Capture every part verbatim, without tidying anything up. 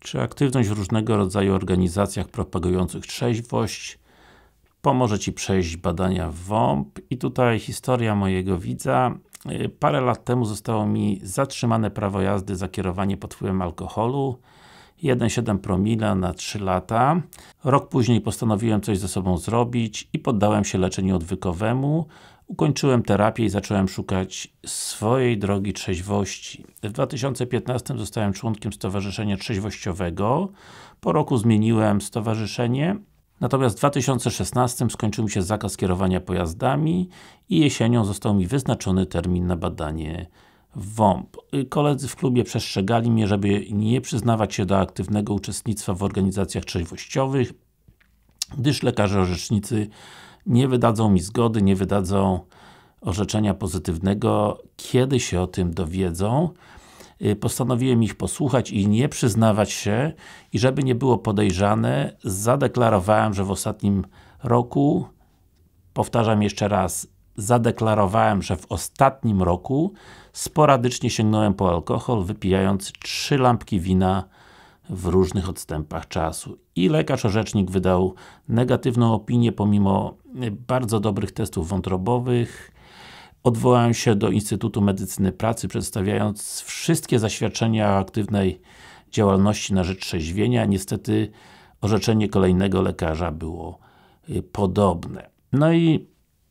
czy aktywność w różnego rodzaju organizacjach propagujących trzeźwość pomoże Ci przejść badania W O M P. I tutaj historia mojego widza. Parę lat temu zostało mi zatrzymane prawo jazdy za kierowanie pod wpływem alkoholu. jeden przecinek siedem promila na trzy lata. Rok później postanowiłem coś ze sobą zrobić i poddałem się leczeniu odwykowemu. Ukończyłem terapię i zacząłem szukać swojej drogi trzeźwości. W dwa tysiące piętnastym zostałem członkiem Stowarzyszenia Trzeźwościowego. Po roku zmieniłem stowarzyszenie. Natomiast w dwa tysiące szesnastym skończył mi się zakaz kierowania pojazdami i jesienią został mi wyznaczony termin na badanie W O M P. Koledzy w klubie przestrzegali mnie, żeby nie przyznawać się do aktywnego uczestnictwa w organizacjach trzeźwościowych, gdyż lekarze orzecznicy nie wydadzą mi zgody, nie wydadzą orzeczenia pozytywnego, kiedy się o tym dowiedzą. Postanowiłem ich posłuchać i nie przyznawać się, i żeby nie było podejrzane, zadeklarowałem, że w ostatnim roku, powtarzam jeszcze raz, zadeklarowałem, że w ostatnim roku sporadycznie sięgnąłem po alkohol, wypijając trzy lampki wina w różnych odstępach czasu. I lekarz orzecznik wydał negatywną opinię, pomimo bardzo dobrych testów wątrobowych. Odwołałem się do Instytutu Medycyny Pracy, przedstawiając wszystkie zaświadczenia o aktywnej działalności na rzecz trzeźwienia. Niestety orzeczenie kolejnego lekarza było podobne. No i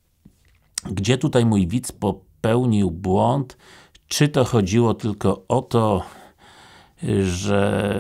gdzie tutaj mój widz popełnił błąd? Czy to chodziło tylko o to, że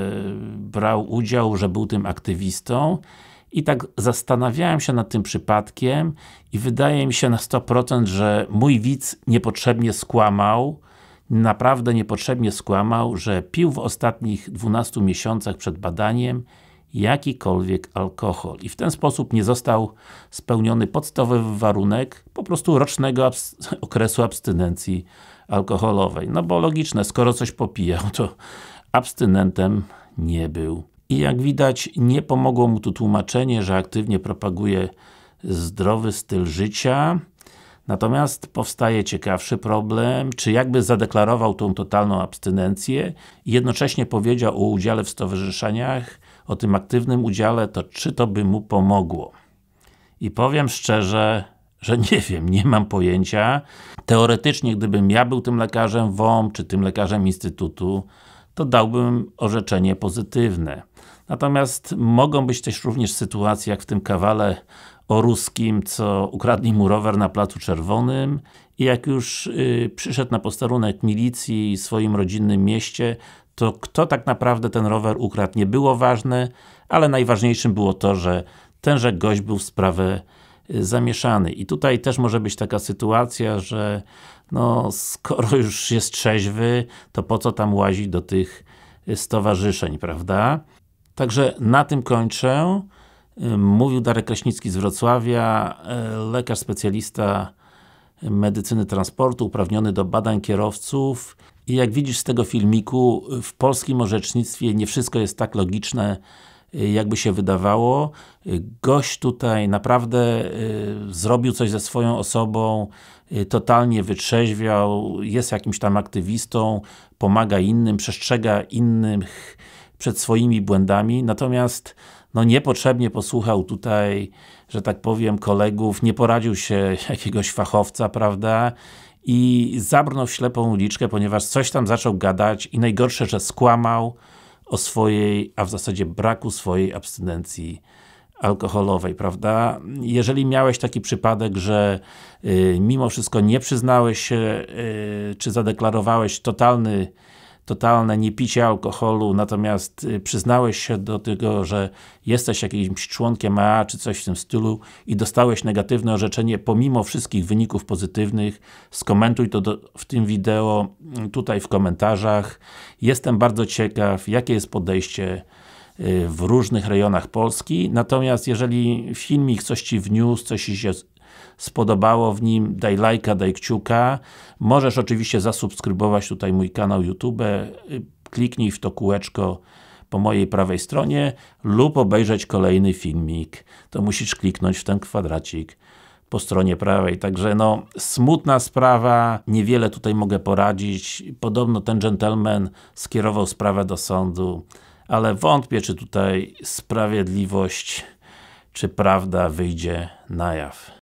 brał udział, że był tym aktywistą? I tak zastanawiałem się nad tym przypadkiem i wydaje mi się na sto procent, że mój widz niepotrzebnie skłamał, naprawdę niepotrzebnie skłamał, że pił w ostatnich dwunastu miesiącach przed badaniem jakikolwiek alkohol. I w ten sposób nie został spełniony podstawowy warunek po prostu rocznego abs okresu abstynencji alkoholowej. No bo logiczne, skoro coś popijał, to abstynentem nie był. I jak widać, nie pomogło mu tu tłumaczenie, że aktywnie propaguje zdrowy styl życia. Natomiast powstaje ciekawszy problem, czy jakby zadeklarował tą totalną abstynencję i jednocześnie powiedział o udziale w stowarzyszeniach, o tym aktywnym udziale, to czy to by mu pomogło? I powiem szczerze, że nie wiem, nie mam pojęcia. Teoretycznie, gdybym ja był tym lekarzem W O M P, czy tym lekarzem Instytutu, to dałbym orzeczenie pozytywne. Natomiast mogą być też również sytuacje, jak w tym kawale o ruskim, co ukradli mu rower na Placu Czerwonym i jak już yy, przyszedł na posterunek milicji w swoim rodzinnym mieście, to kto tak naprawdę ten rower ukradł, nie było ważne, ale najważniejszym było to, że tenże gość był w sprawę yy, zamieszany. I tutaj też może być taka sytuacja, że no, skoro już jest trzeźwy, to po co tam łazi do tych stowarzyszeń, prawda? Także na tym kończę. Mówił Darek Kraśnicki z Wrocławia, lekarz specjalista medycyny transportu, uprawniony do badań kierowców. I jak widzisz z tego filmiku, w polskim orzecznictwie nie wszystko jest tak logiczne, jakby się wydawało. Gość tutaj naprawdę y, zrobił coś ze swoją osobą, y, totalnie wytrzeźwiał, jest jakimś tam aktywistą, pomaga innym, przestrzega innych przed swoimi błędami, natomiast no niepotrzebnie posłuchał tutaj, że tak powiem, kolegów, nie poradził się jakiegoś fachowca, prawda? I zabrnął w ślepą uliczkę, ponieważ coś tam zaczął gadać i najgorsze, że skłamał o swojej, a w zasadzie braku swojej abstynencji alkoholowej, prawda? Jeżeli miałeś taki przypadek, że y, mimo wszystko nie przyznałeś się, y, czy zadeklarowałeś totalny totalne niepicie alkoholu, natomiast y, przyznałeś się do tego, że jesteś jakimś członkiem A A czy coś w tym stylu i dostałeś negatywne orzeczenie pomimo wszystkich wyników pozytywnych, skomentuj to do, w tym wideo, tutaj w komentarzach. Jestem bardzo ciekaw, jakie jest podejście y, w różnych rejonach Polski. Natomiast jeżeli filmik coś Ci wniósł, coś Ci się spodobało w nim, daj lajka, daj kciuka. Możesz oczywiście zasubskrybować tutaj mój kanał YouTube, kliknij w to kółeczko po mojej prawej stronie lub obejrzeć kolejny filmik. To musisz kliknąć w ten kwadracik po stronie prawej. Także no, smutna sprawa, niewiele tutaj mogę poradzić. Podobno ten gentleman skierował sprawę do sądu, ale wątpię, czy tutaj sprawiedliwość, czy prawda wyjdzie na jaw.